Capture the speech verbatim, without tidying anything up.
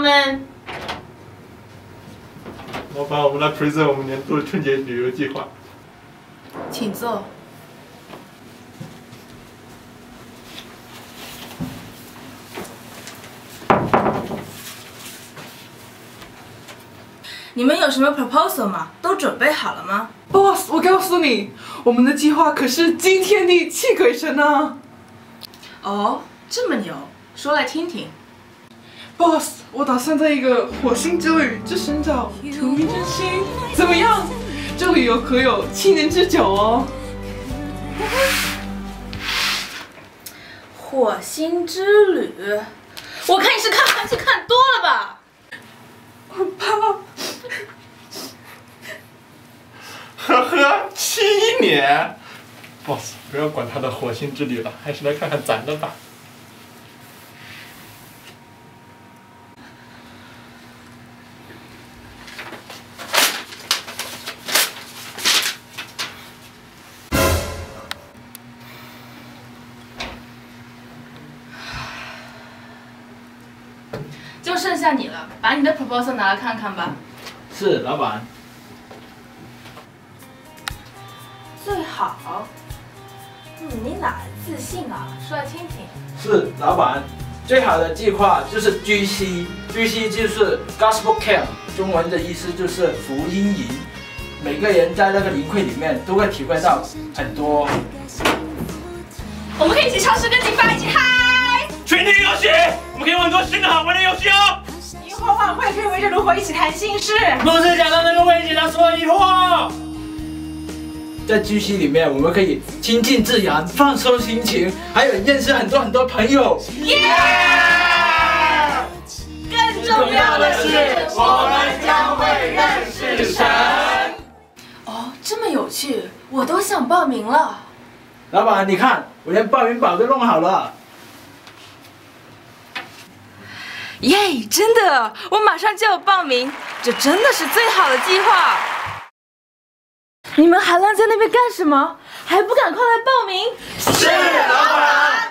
长们， 老板，我们来 present 我们年度春节旅游计划。 请坐。你们有什么 proposal 吗？都准备好了吗 ？Boss， 我告诉你，我们的计划可是惊天地泣鬼神啊！ 哦，这么牛，说来听听。 Boss， 我打算在一个火星之旅去寻找图迷之心，怎么样？这旅游可有七年之久哦。 火星之旅，我看你是看韩剧看多了吧？ 我怕。 呵呵，七年 ，boss， 不要管他的火星之旅了，还是来看看咱的吧。 就剩下你了，把你的 proposal 拿来看看吧。 是，老板。 最好，嗯，你哪来自信啊？说来听听。 是，老板。最好的计划就是 G C，G C 就是 Gospel Camp， 中文的意思就是福音营。每个人在那个营会里面都会体会到很多。 我们可以一起唱诗跟敬拜，一起嗨！ 群体游戏，我们可以玩很多新的好玩的游戏哦。 萤火晚会可以围着炉火一起谈心事。 牧师讲到那个会解答所有疑惑。 在 G C 里面，我们可以亲近自然，放松心情，还有认识很多很多朋友。 耶！更重要的是，我们将会认识神。哦，这么有趣，我都想报名了。 老板，你看，我连报名表都弄好了。 耶，真的，我马上就要报名，这真的是最好的计划。你们还愣在那边干什么？还不赶快来报名？ 是，老板。